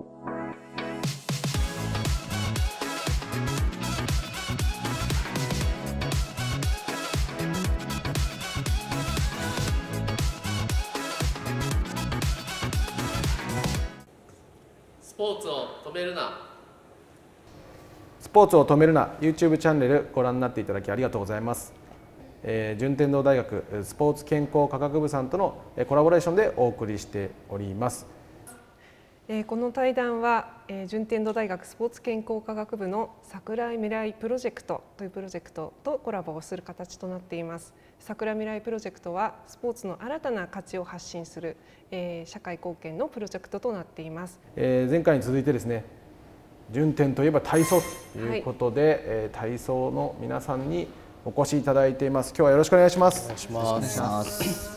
スポーツを止めるな。 スポーツを止めるな YouTube チャンネルご覧になっていただきありがとうございます。順天堂大学スポーツ健康科学部さんとのコラボレーションでお送りしております。 この対談は順天堂大学スポーツ健康科学部の桜未来プロジェクトというプロジェクトとコラボをする形となっています。桜未来プロジェクトはスポーツの新たな価値を発信する社会貢献のプロジェクトとなっています。 前回に続いてですね、順天といえば体操ということで、体操の皆さんにお越しいただいています。今日はよろしくお願いします。 お願いします。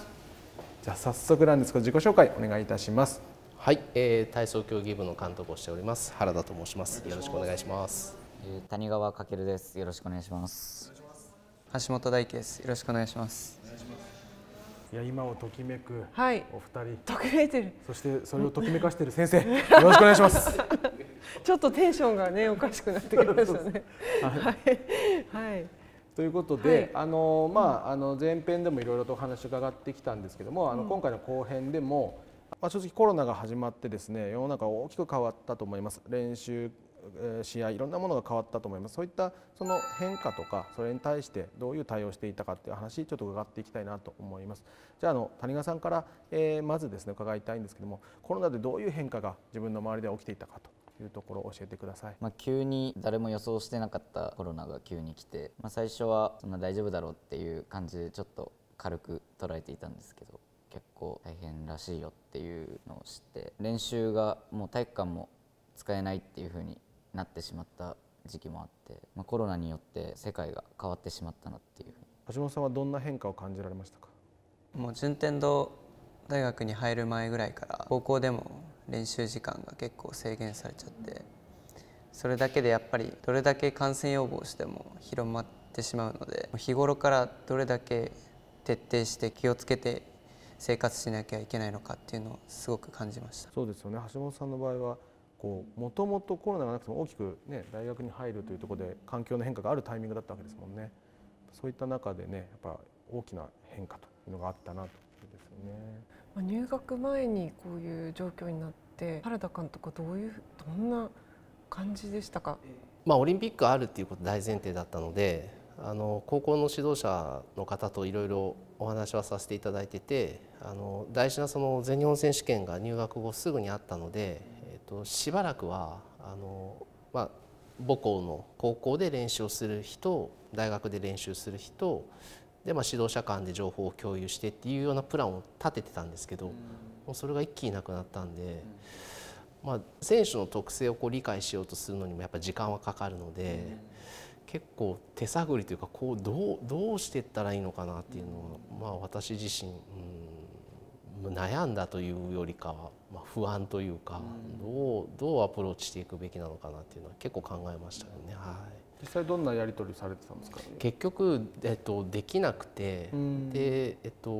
じゃあ早速なんですが自己紹介お願いいたします。 はい、体操競技部の監督をしております原田と申します。よろしくお願いします。 谷川翔です。よろしくお願いします。 橋本大輝です。よろしくお願いします。 いや今をときめくはいお二人、 ときめいてる。 そしてそれをときめかしている先生、よろしくお願いします。 ちょっとテンションがねおかしくなってきましたね。はい。 ということで、前編でもいろいろとお話を伺ってきたんですけども、今回の後編でも、正直コロナが始まってですね、世の中大きく変わったと思います。練習、試合いろんなものが変わったと思います。そういったその変化とかそれに対してどういう対応をしていたかっていう話ちょっと伺っていきたいなと思います。じゃあ谷川さんから、まずですね伺いたいんですけども、コロナでどういう変化が自分の周りで起きていたかというところを教えてください。 急に誰も予想してなかったコロナが急に来て、最初はそんな大丈夫だろうっていう感じでちょっと軽く捉えていたんですけど、結構大変らしいよっていうのを知って、練習がもう体育館も使えないっていう風になってしまった時期もあって、コロナによって世界が変わってしまったなっていう。 橋本さんはどんな変化を感じられましたか？ もう順天堂大学に入る前ぐらいから高校でも練習時間が結構制限されちゃって、それだけでやっぱりどれだけ感染予防しても広まってしまうので、日頃からどれだけ徹底して気をつけて生活しなきゃいけないのかっていうのをすごく感じました。 そうですよね。橋本さんの場合はもともとコロナがなくても大きく、ね、大学に入るというところで環境の変化があるタイミングだったわけですもんね。そういった中でね、やっぱ大きな変化というのがあったなというですよね。 入学前にこういう状況になって原田監督はどんな感じでしたか？ オリンピックあるっていうこと大前提だったので、高校の指導者の方といろいろお話はさせていただいてて、大事なその全日本選手権が入学後すぐにあったので、しばらくは母校の高校で練習をする人、大学で練習する人で、指導者間で情報を共有してっていうようなプランを立ててたんですけど、もうそれが一気になくなったんで、選手の特性を理解しようとするのにもやっぱり時間はかかるので、結構手探りというかどうしていったらいいのかなっていうのを、私自身、悩んだというよりかは、不安というか、どうアプローチしていくべきなのかなっていうのは結構考えましたよね。 実際どんなやり取りされてたんですか？ 結局、できなくて、で、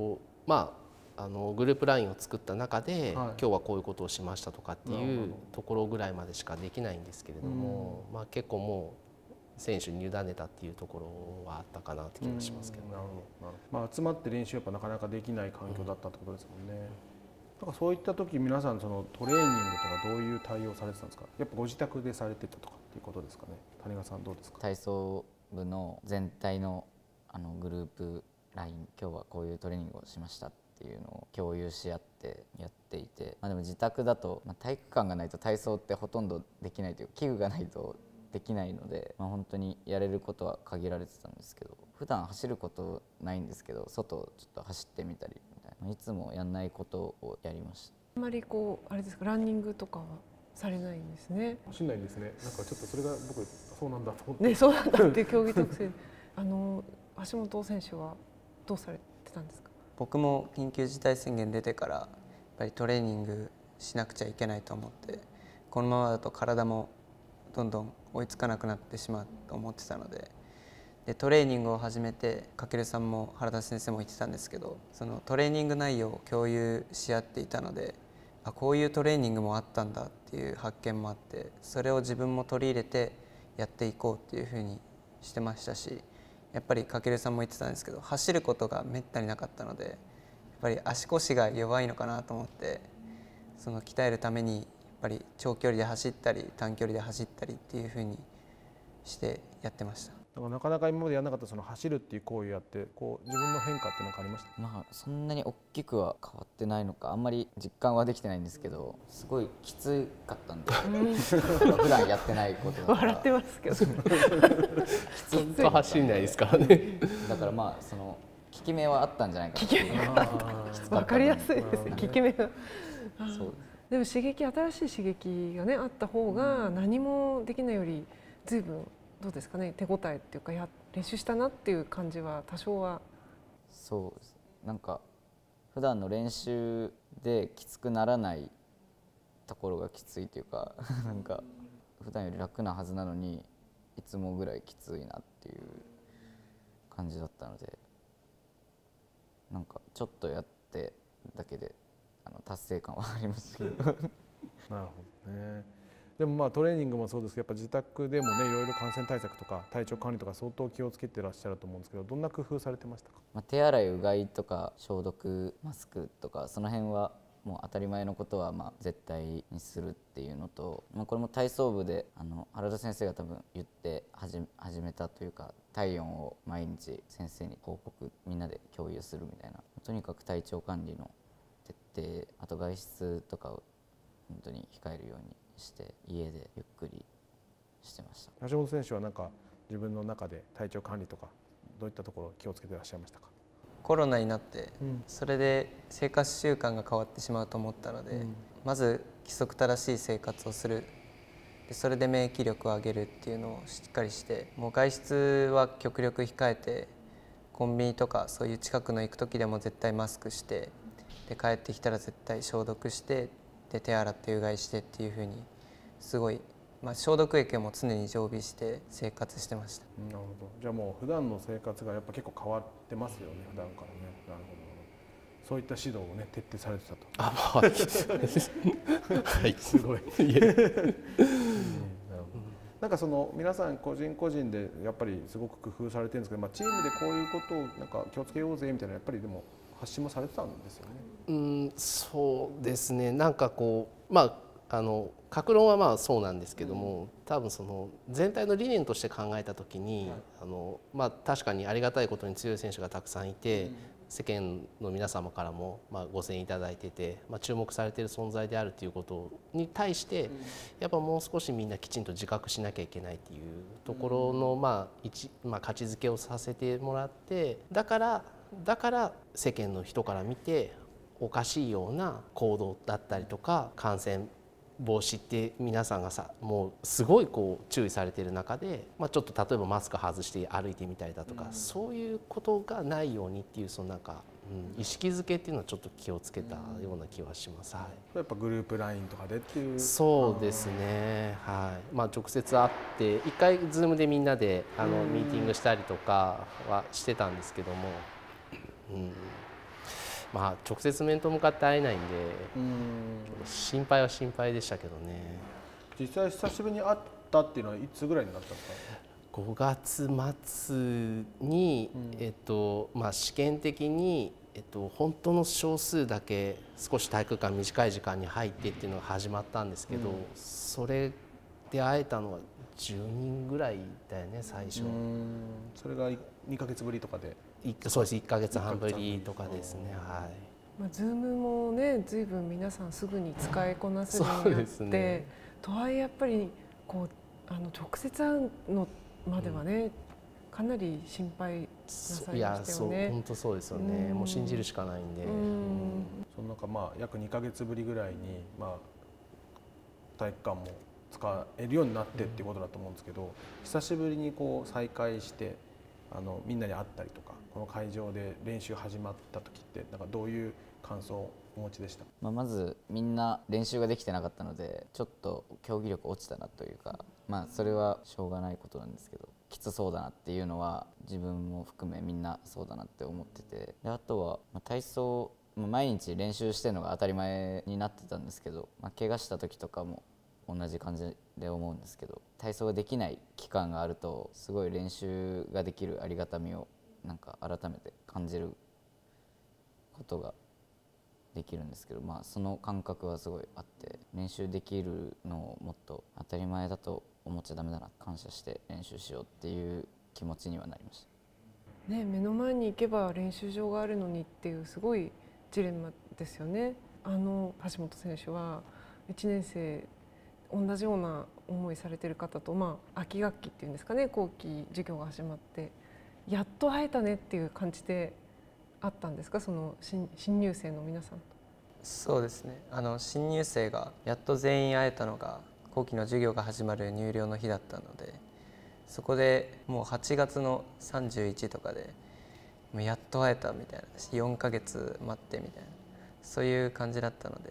グループ LINE を作った中で、今日はこういうことをしましたとかっていうところぐらいまでしかできないんですけれども、結構もう選手に委ねたっていうところはあったかなって気がしますけど。 なるほど。集まって練習やっぱなかなかできない環境だったってことですもんね。なんかそういった時皆さんそのトレーニングとかどういう対応されてたんですか？やっぱご自宅でされてたとかっていうことですかね。谷川さんどうですか？ 体操部の全体のグループ LINE、 今日はこういうトレーニングをしましたっていうのを共有し合ってやっていて、でも自宅だと、体育館がないと体操ってほとんどできないという器具がないとできないので、本当にやれることは限られてたんですけど、普段走ることないんですけど、外をちょっと走ってみたりみたいな、いつもやんないことをやりました。 あんまりあれですか、ランニングとかはされないんですね。 走んないんですね。なんかちょっとそれが僕そうなんだと思って。 ね、そうなんだっていう競技特性。橋本選手はどうされてたんですか？ 僕も緊急事態宣言出てからやっぱりトレーニングしなくちゃいけないと思って、このままだと体もどんどん追いつかなくなってしまうと思ってたので、トレーニングを始めて翔さんも原田先生も言ってたんですけど、そのトレーニング内容を共有し合っていたので、 こういうトレーニングもあったんだっていう発見もあって、それを自分も取り入れてやっていこうっていうふうにしてましたし、やっぱり翔さんも言ってたんですけど、走ることがめったになかったので、やっぱり足腰が弱いのかなと思って、その鍛えるためにやっぱり長距離で走ったり短距離で走ったりっていうふうにしてやってました。 だからなかなか今までやらなかったその走るっていう行為をやってこう自分の変化って何かありました？ まあそんなに大きくは変わってないのかあんまり実感はできてないんですけど、すごいきつかったんで普段やってないことだから笑ってますけどずっと走んないですからね。 だからまあその効き目はあったんじゃないかなっていう。 わかりやすいですね、効き目が。 そうでも新しい刺激がねあった方が何もできないより随分どうですかね、手応えっていうか練習したなっていう感じは多少は。 そうです。なんか普段の練習できつくならないところがきついというかなんか普段より楽なはずなのにいつもぐらいきついなっていう感じだったので、なんかちょっとやってだけで達成感はありますけどなるほどね。でもまあトレーニングもそうですけど、やっぱ自宅でもねいろいろ感染対策とか体調管理とか相当気をつけてらっしゃると思うんですけど、どんな工夫されてましたか？ まあ手洗いうがいとか消毒マスクとかその辺はもう当たり前のことはまあ絶対にするっていうのと、まあ、これも体操部で原田先生が多分言って始めたというか、体温を毎日先生に報告みんなで共有するみたいな、とにかく体調管理の徹底、あと外出とかを本当に控えるようにして家でゆっくりしてました。 橋本選手はなんか自分の中で体調管理とかどういったところ気をつけてらっしゃいましたか？ コロナになってそれで生活習慣が変わってしまうと思ったので、まず規則正しい生活をする、でそれで免疫力を上げるっていうのをしっかりして、もう外出は極力控えて、コンビニとかそういう近くの行く時でも絶対マスクして、で帰ってきたら絶対消毒して、で手洗ってうがいしてっていう風にすごい、消毒液も常に常備して生活してました。 なるほど。じゃあもう普段の生活がやっぱ結構変わってますよね、普段からね。なるほど。そういった指導をね徹底されてたと。 はい、 すごい。なるほど。なんかその皆さん個人個人でやっぱりすごく工夫されてるんですけど、チームでこういうことをなんか気をつけようぜみたいなやっぱりでも発信もされてたんですよね。 そうですね。なんかこう各論はまあそうなんですけども、多分その全体の理念として考えた時に、確かにありがたいことに強い選手がたくさんいて、世間の皆様からもご声援いただいてて、注目されている存在であるということに対して、やっぱもう少しみんなきちんと自覚しなきゃいけないっていうところの価値づけをさせてもらって、だから世間の人から見ておかしいような行動だったりとか感染防止って皆さんがもうすごいこう注意されている中で、ちょっと例えばマスク外して歩いてみたりだとか、そういうことがないようにっていうその意識づけっていうのはちょっと気をつけたような気はします。 やっぱグループ LINE とかでっていう。 そうですね。はい。直接会って一回ズームでみんなでミーティングしたりとかはしてたんですけども。直接面と向かって会えないんで心配は心配でしたけどね。 実際久しぶりに会ったっていうのはいつぐらいになったんですか ？5月末に、試験的に、本当の少数だけ少し体育館短い時間に入ってっていうのが始まったんですけど、それで会えたのは10人ぐらいだよね最初。 それが2ヶ月ぶりとかで。 そうです、1ヶ月半ぶりとかですね。はい。 ズームもね、ずいぶん皆さんすぐに使いこなせるようになって、とはいえやっぱりこう直接会うのまではね、かなり心配なさいましたよね。 本当そうですよね。もう信じるしかないんで。 その中約2ヶ月ぶりぐらいに体育館も使えるようになってっていうことだと思うんですけど、久しぶりにこう再開してみんなに会ったりとか、この会場で練習始まった時ってなんかどういう感想をお持ちでした？ まずみんな練習ができてなかったのでちょっと競技力落ちたなというか、それはしょうがないことなんですけど、きつそうだなっていうのは自分も含めみんなそうだなって思ってて、であとは体操毎日練習してるのが当たり前になってたんですけど、怪我した時とかも同じ感じで思うんですけど、体操ができない期間があるとすごい練習ができるありがたみをなんか改めて感じることができるんですけど、その感覚はすごいあって、練習できるのをもっと当たり前だと思っちゃダメだな、感謝して練習しようっていう気持ちにはなりました。 ね、目の前に行けば練習場があるのにっていうすごいジレンマですよね。橋本選手は1年生同じような思いされてる方と、秋学期っていうんですかね、後期授業が始まってやっと会えたねっていう感じであったんですか、その新入生の皆さんと。 そうですね、新入生がやっと全員会えたのが後期の授業が始まる入寮の日だったので、そこでもう8月の31とかでもうやっと会えたみたいな、4ヶ月待ってみたいな、そういう感じだったので、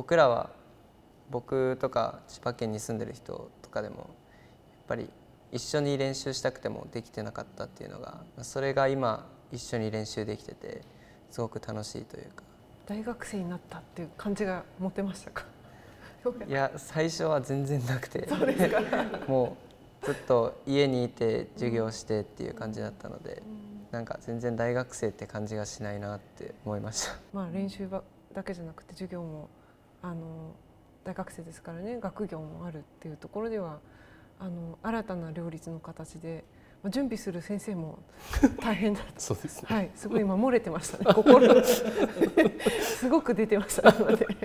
僕とか千葉県に住んでる人とかでもやっぱり一緒に練習したくてもできてなかったっていうのが、それが今一緒に練習できててすごく楽しいというか。 大学生になったっていう感じが持てましたか？ いや、最初は全然なくてそうですかもうずっと家にいて授業してっていう感じだったので、なんか全然大学生って感じがしないなって思いました。 練習だけじゃなくて授業も大学生ですからね、学業もあるっていうところでは新たな両立の形で準備する先生も大変だったそうですね、 はい、すごい今漏れてましたね、心すごく出てましたので、はい、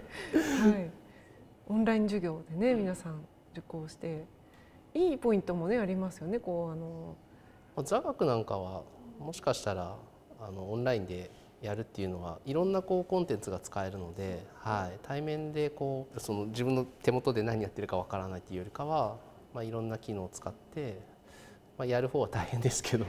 オンライン授業でね皆さん受講していいポイントもねありますよね。 座学なんかはもしかしたらオンラインでやるっていうのはいろんなコンテンツが使えるので、対面でその自分の手元で何やってるかわからないっていうよりかは、いろんな機能を使って、やる方は大変ですけど、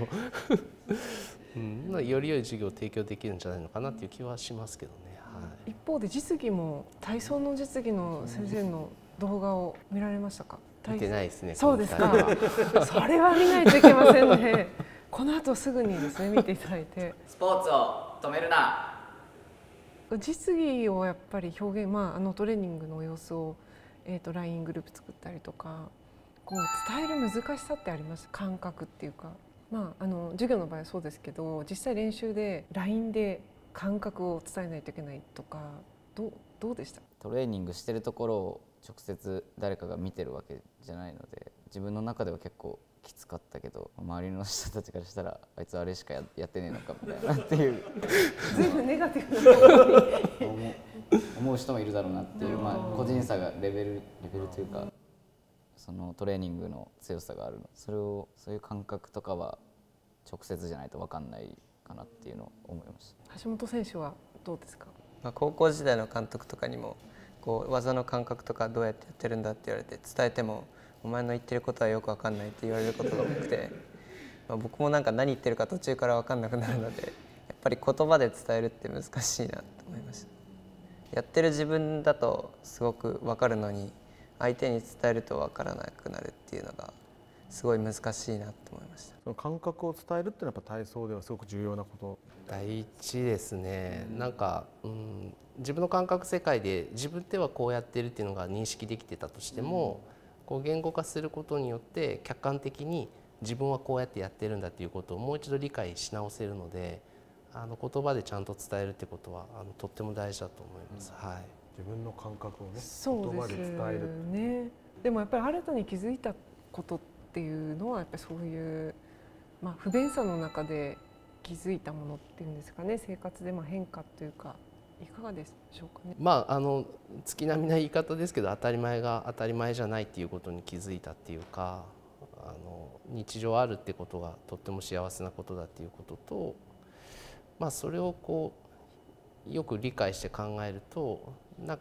より良い授業を提供できるんじゃないのかなっていう気はしますけどね。 一方で実技も体操の実技の先生の動画を見られましたか？ 見てないですね。 そうですか。それは見ないといけませんね。この後すぐにですね見ていただいて。 スポーツを止めるな。 実技をやっぱり表現、トレーニングの様子をLINE グループ作ったりとか、伝える難しさってあります？感覚っていうか、授業の場合はそうですけど、実際練習で LINE で感覚を伝えないといけないとか、どうでした？ トレーニングしてるところを直接誰かが見てるわけじゃないので、自分の中では結構きつかったけど、周りの人たちからしたらあいつあれしか やってねえのかみたいなっていう随分ネガティブなところに思う人もいるだろうなっていう、個人差がレベルというか、そのトレーニングの強さがあるの、そういう感覚とかは直接じゃないと分かんないかなっていうのを思いました。 橋本選手はどうですか？ 高校時代の監督とかにも技の感覚とかどうやってやってるんだって言われて、伝えてもお前の言ってることはよく分かんないって言われることが多くて、僕も何言ってるか途中から分かんなくなるので、やっぱり言葉で伝えるって難しいなと思いました。やってる自分だとすごく分かるのに、相手に伝えると分からなくなるっていうのがすごい難しいなと思いました。 その感覚を伝えるっていうのはやっぱ体操ではすごく重要なこと。 大事ですね。自分の感覚世界で自分ではこうやってるっていうのが認識できてたとしても、言語化することによって客観的に自分はこうやってやってるんだっていうことをもう一度理解し直せるので、言葉でちゃんと伝えるってことはとっても大事だと思います。 自分の感覚をね、 言葉で伝えるね。でもやっぱり新たに気づいたことっていうのはやっぱりそういう、不便さの中で気づいたものっていうんですかね、生活で変化というか、いかがでしょうかね。 月並みな言い方ですけど、当たり前が当たり前じゃないっていうことに気づいたっていうか、日常あるってことがとっても幸せなことだっていうことと、それをよく理解して考えると、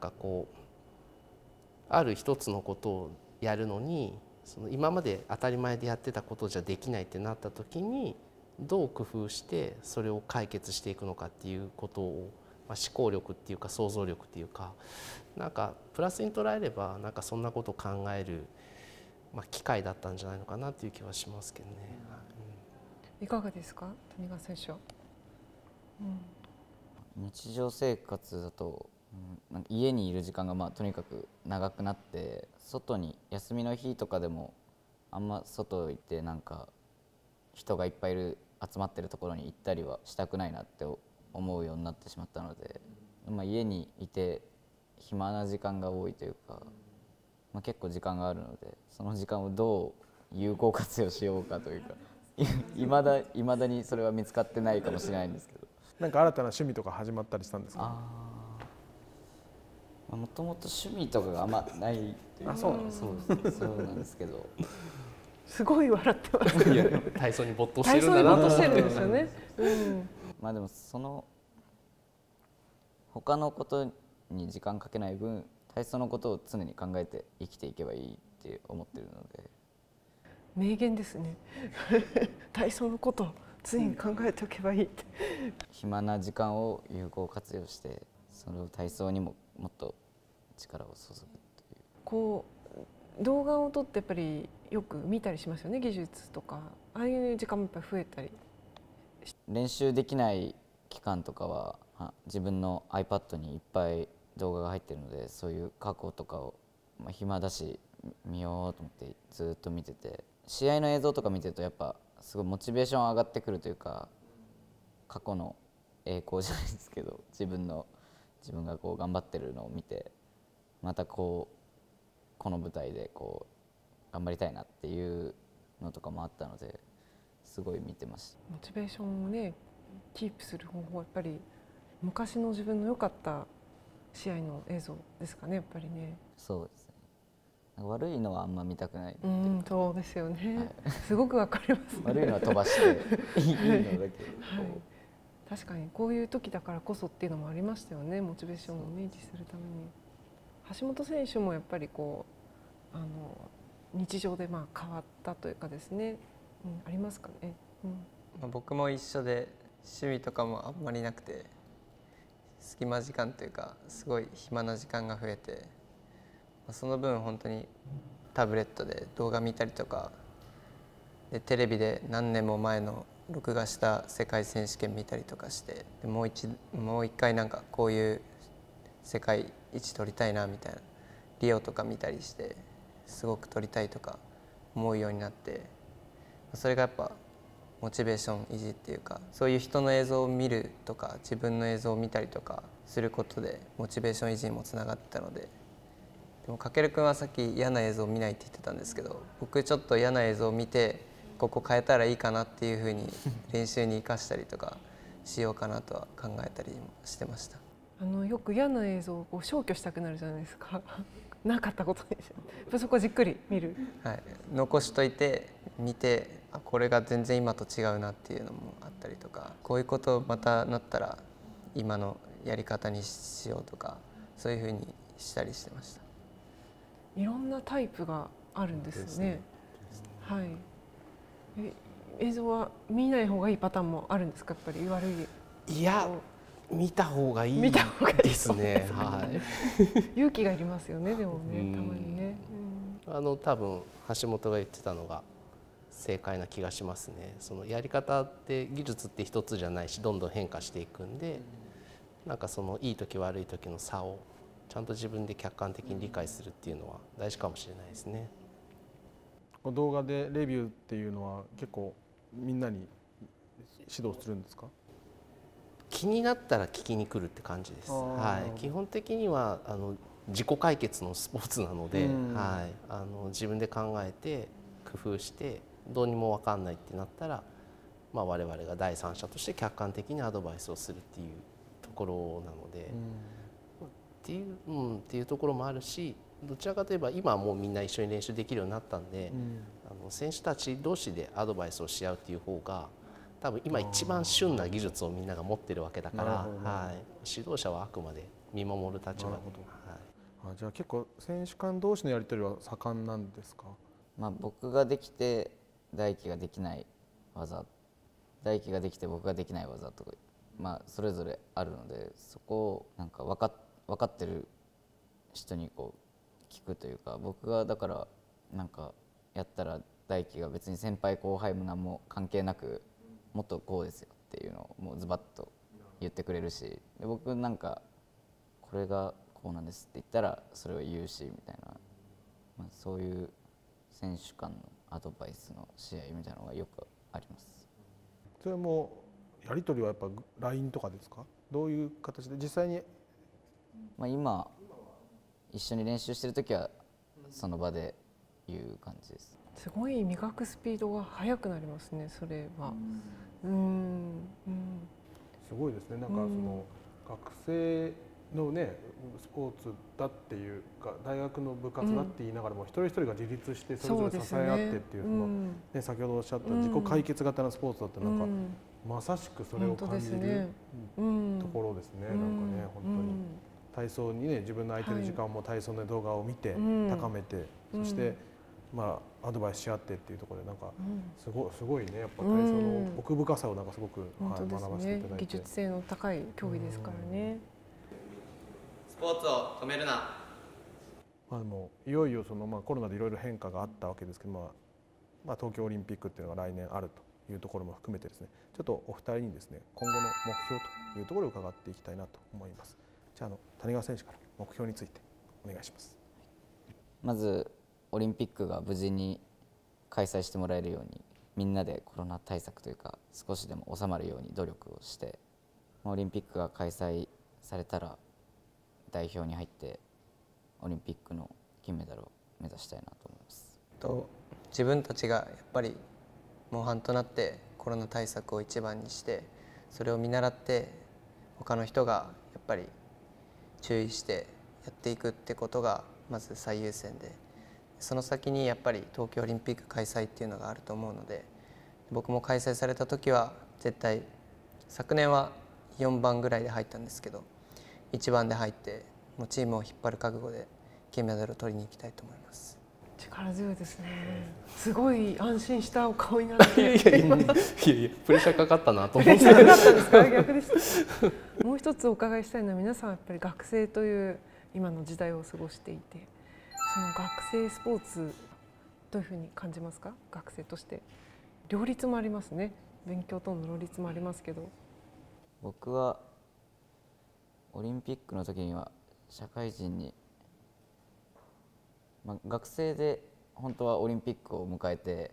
ある一つのことをやるのに、今まで当たり前でやってたことじゃできないってなった時にどう工夫してそれを解決していくのかっていうことを、思考力っていうか想像力っていうか、プラスに捉えればそんなことを考える、機会だったんじゃないのかなっていう気はしますけどね。 いかがですか、谷川選手は？ 日常生活だと、なんか家にいる時間がとにかく長くなって、外に休みの日とかでもあんま外行ってなんか人がいっぱい集まってるところに行ったりはしたくないなって思うようになってしまったので、家にいて暇な時間が多いというか、結構時間があるので、その時間をどう有効活用しようかというかいまだにそれは見つかってないかもしれないんですけど。 なんか新たな趣味とか始まったりしたんですか？ もともと趣味とかがあんまないというか、そうなんですけどすごい笑ってます。 いや体操に没頭して体操にるんだなと没頭して思ってるんですよね。 でもその他のことに時間かけない分、体操のことを常に考えて生きていけばいいって思ってるので。 名言ですね。体操のことを常に考えておけばいいって。 暇な時間を有効活用して、それを体操にももっと力を注ぐという。 こう動画を撮ってやっぱりよく見たりしますよね、技術とか。ああいう時間もやっぱり増えたり。 練習できない期間とかは自分の iPad にいっぱい動画が入ってるので、そういう過去とかを、暇だし見ようと思ってずっと見てて、試合の映像とか見てるとやっぱすごいモチベーション上がってくるというか、過去の栄光じゃないですけど、自分がこう頑張ってるのを見て、またこの舞台で頑張りたいなっていうのとかもあったので、すごい見てました。 モチベーションをねキープする方法はやっぱり昔の自分の良かった試合の映像ですかね、やっぱりね。 そうですね。悪いのはあんま見たくない。 そうですよね。すごくわかりますね。 悪いのは飛ばしていいのだけ。 確かにこういう時だからこそっていうのもありましたよね、モチベーションを維持するために。橋本選手もやっぱり日常で変わったというかですね、ありますかね。 僕も一緒で、趣味とかもあんまりなくて、隙間時間というかすごい暇な時間が増えて、その分本当にタブレットで動画見たりとかで、テレビで何年も前の録画した世界選手権見たりとかして、でもう一回なんかこういう世界一取りたいなみたいな、リオとか見たりしてすごく取りたいとか思うようになって、それがやっぱモチベーション維持っていうか、そういう人の映像を見るとか自分の映像を見たりとかすることでモチベーション維持にもつながってたので。でも翔君はさっき嫌な映像を見ないって言ってたんですけど、僕ちょっと嫌な映像を見てここ変えたらいいかなっていうふうに練習に生かしたりとかしようかなとは考えたりもしてました。 よく嫌な映像を消去したくなるじゃないですか。なかったことにそこじっくり見る。 はい、残しといて見て、これが全然今と違うなっていうのもあったりとか、こういうことまたなったら今のやり方にしようとか、そういうふうにしたりしてました。 いろんなタイプがあるんですね。はい。映像は見ない方がいいパターンもあるんですか、やっぱり悪い。 いや見た方がいいですね。はい。 勇気がいりますよね、でもね、たまにね。 多分橋本が言ってたのが正解な気がしますね。そのやり方って技術って一つじゃないし、どんどん変化していくんで、なんかそのいい時悪い時の差をちゃんと自分で客観的に理解するっていうのは大事かもしれないですね。 動画でレビューっていうのは結構みんなに指導するんですか？ 気になったら聞きに来るって感じです。はい、基本的には自己解決のスポーツなので、はい、自分で考えて工夫してどうにも分かんないってなったら、我々が第三者として客観的にアドバイスをするっていうところなので、っていうところもあるし、どちらかといえば今はもうみんな一緒に練習できるようになったんで、選手たち同士でアドバイスをし合うっていう方が多分今一番旬な技術をみんなが持ってるわけだから、はい、指導者はあくまで見守る立場だと。 じゃあ結構選手間同士のやり取りは盛んなんですか？ 僕ができて大輝ができない技、大輝ができて僕ができない技とか、それぞれあるので、そこをなんか分かってる人に聞くというか、僕がだからなんかやったら大輝が別に先輩後輩も何も関係なく、もっとこうですよっていうのをもうズバッと言ってくれるし、で僕なんかこれがこうなんですって言ったらそれを言うしみたいな、まあ、そういう選手間のアドバイスの試合みたいなのがよくあります。 それもやり取りはやっぱ LINE とかですか？どういう形で実際に？ まあ今一緒に練習してる時はその場で言う感じです。 すごい磨くスピードが速くなりますね、それは。 すごいですね。なんかその学生のねスポーツだっていうか大学の部活だって言いながらも、一人一人が自立してそれぞれ支え合ってっていう、そのね先ほどおっしゃった自己解決型のスポーツだってなんかまさしくそれを感じるところですね。なんかね本当に体操にね自分の空いてる時間も体操の動画を見て高めて、そしてまあアドバイスし合ってっていうところでなんかすごいね、やっぱ体操の奥深さをなんかすごく学ばせていただいて、 技術性の高い競技ですからね。 スポーツを止めるな。 まあでもいよいよそのコロナでいろいろ変化があったわけですけど、まあ東京オリンピックっていうのが来年あるというところも含めてですね、ちょっとお二人にですね今後の目標というところを伺っていきたいなと思います。じゃあ谷川選手から目標についてお願いします。 まずオリンピックが無事に開催してもらえるように、みんなでコロナ対策というか少しでも収まるように努力をして、オリンピックが開催されたら代表に入ってオリンピックの金メダルを目指したいなと思います。 自分たちがやっぱり模範となってコロナ対策を一番にして、それを見習って他の人がやっぱり注意してやっていくってことがまず最優先で、その先にやっぱり東京オリンピック開催っていうのがあると思うので、僕も開催された時は絶対、昨年は4番ぐらいで入ったんですけど1番で入ってもうチームを引っ張る覚悟で金メダルを取りに行きたいと思います。 力強いですね。すごい安心したお顔になって。 いやいやプレッシャーかかったなと思って。 プレッシャーだったんですか？逆でした。もう一つお伺いしたいのは、皆さんやっぱり学生という今の時代を過ごしていて、その学生スポーツどういうふうに感じますか？学生として両立もありますね。勉強との両立もありますけど。 僕はオリンピックの時には社会人に、学生で本当はオリンピックを迎えて、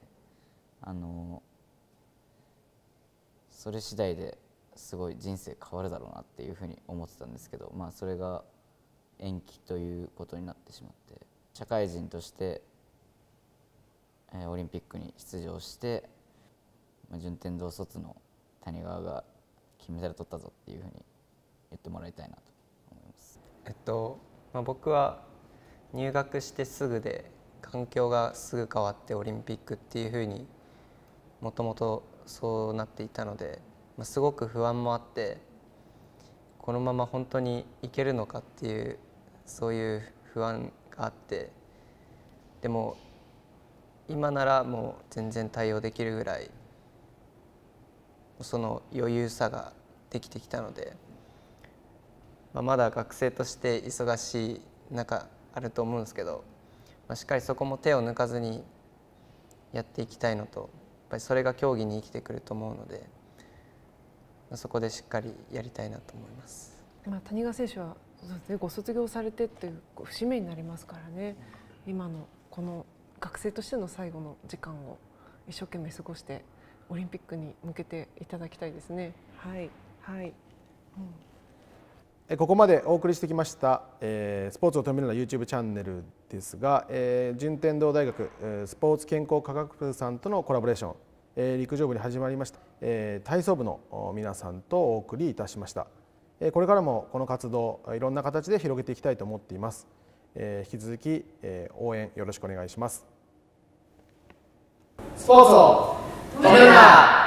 それ次第ですごい人生変わるだろうなっていうふうに思ってたんですけど、それが延期ということになってしまって、社会人として、オリンピックに出場して、順天堂卒の谷川が金メダル取ったぞっていうふうに言ってもらいたいなと思います。 僕は入学してすぐで環境がすぐ変わってオリンピックっていうふうにもともとそうなっていたので、すごく不安もあって、このまま本当にいけるのかっていうそういう不安があって、でも今ならもう全然対応できるぐらいその余裕さができてきたので、まだ学生として忙しい中あると思うんですけど、しっかりそこも手を抜かずにやっていきたいのと、やっぱりそれが競技に生きてくると思うので、そこでしっかりやりたいなと思います。 谷川選手はご卒業されてっていう節目になりますからね、今のこの学生としての最後の時間を一生懸命過ごしてオリンピックに向けていただきたいですね。はいはい、 ここまでお送りしてきました、スポーツを止めるな YouTube チャンネルですが、順天堂大学スポーツ健康科学部さんとのコラボレーション、陸上部に始まりました、体操部の皆さんとお送りいたしました。これからもこの活動いろんな形で広げていきたいと思っています。引き続き応援よろしくお願いします。 スポーツを止めるな。